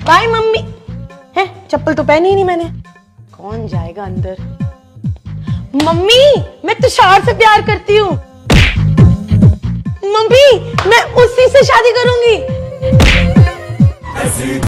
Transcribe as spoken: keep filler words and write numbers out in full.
Bye mummy. है चप्पल तो पहनी ही नहीं मैंने। कौन जाएगा अंदर? मम्मी मैं तुषार से प्यार करती हूँ। मम्मी मैं उसी से शादी करूंगी।